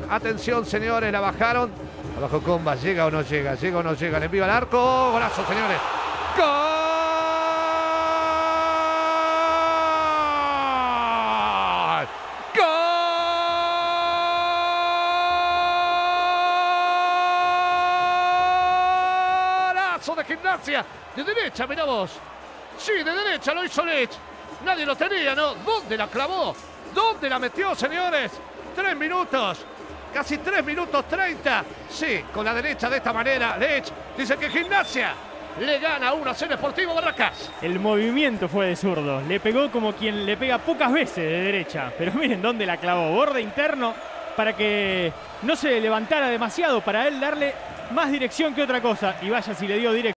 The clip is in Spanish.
Atención, señores, la bajaron. Abajo Comba, llega o no llega, llega o no llega. Le envía al arco. Golazo, señores. ¡Gol! De Gimnasia, de derecha, mirá vos. Sí, de derecha lo hizo Lich. Nadie lo tenía, ¿no? ¿Dónde la clavó? ¿Dónde la metió, señores? 3 minutos, casi 3 minutos 30. Sí, con la derecha de esta manera, Lich dice que Gimnasia le gana 1-0 Sportivo Barracas. El movimiento fue de zurdo. Le pegó como quien le pega pocas veces de derecha. Pero miren dónde la clavó. Borde interno para que no se levantara demasiado. Para él darle más dirección que otra cosa. Y vaya si le dio dirección.